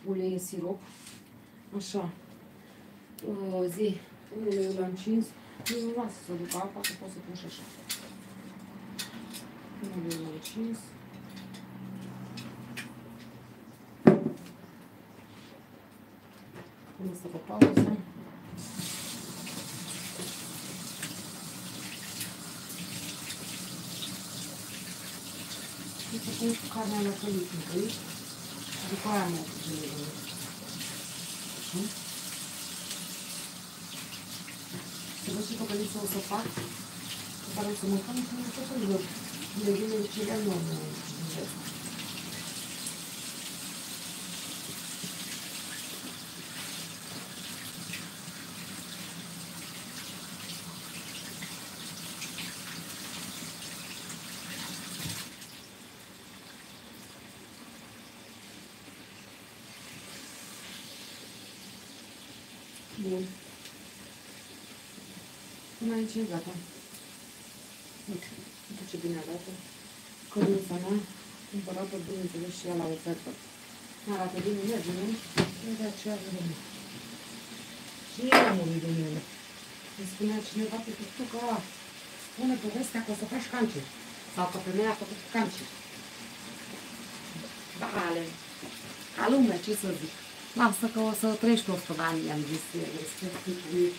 ulei sirop. Așa. Zi. Uleiul l-am încins. Nu lasă să duc apa, că pot să pun și așa. Uleiul l-am încins. Pun asta pe pauză. Și să pun carnea la călit întâi. După aia mă ocup de ele. Așa. Să văd și căpălița o să fac. Pe care o să mâncăm și nu tot felul de legumele cele enorme. Bun. Până aici e gata. Uite, uite ce bine arată. Căruța mea, cumpărată, bineînțeles, și ea la ofertă. Arată bine, merge, nu? Nu de aceea de mine. Și eu mă de mine. Îmi spunea cineva pe TikTok că spune povestea că o să faci cancer. Sau că femeia a făcut cancer. Da, ale. Ca lumea, ce să zic. Lasă că o să trăiești 100 de ani, i-am zis eu, respectiv cu ei.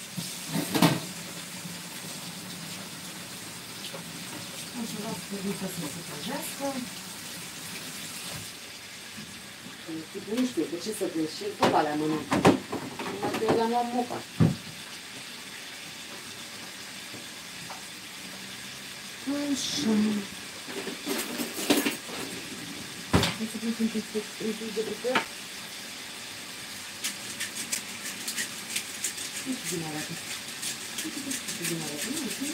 Așa, las căruța să se prăjească. Nu știu, de ce să vezi, și tot alea mănânc. Numai că eu le-am luat moca. Așa. Hai să pun un pic de piper. Nu știu bine arată. Nu știu bine arată, nu știu.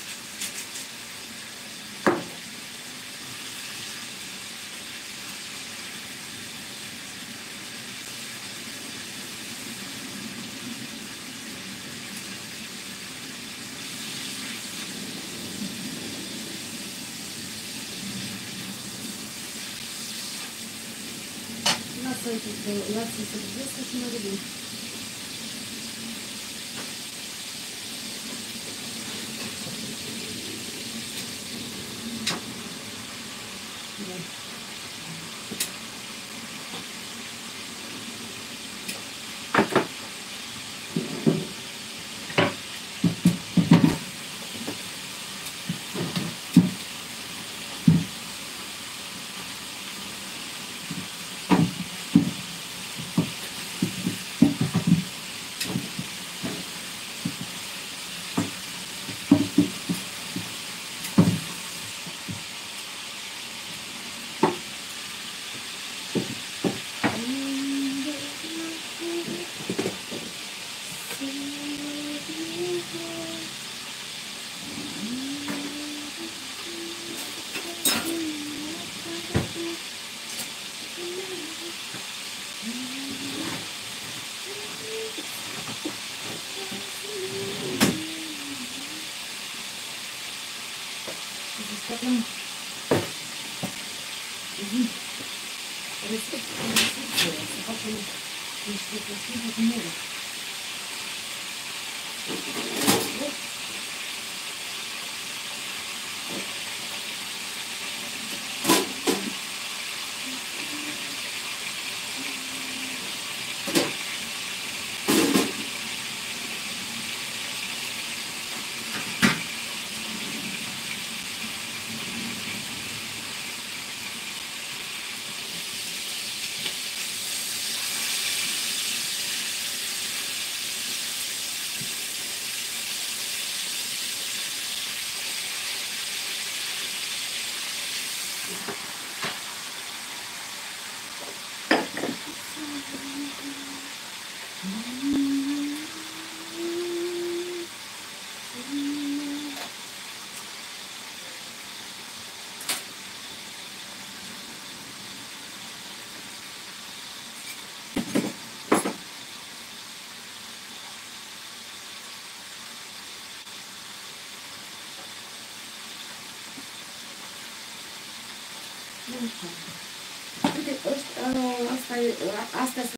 Lasă să găsesc și mă vedem. Să facem niște căsuri de mere. Uite, asta e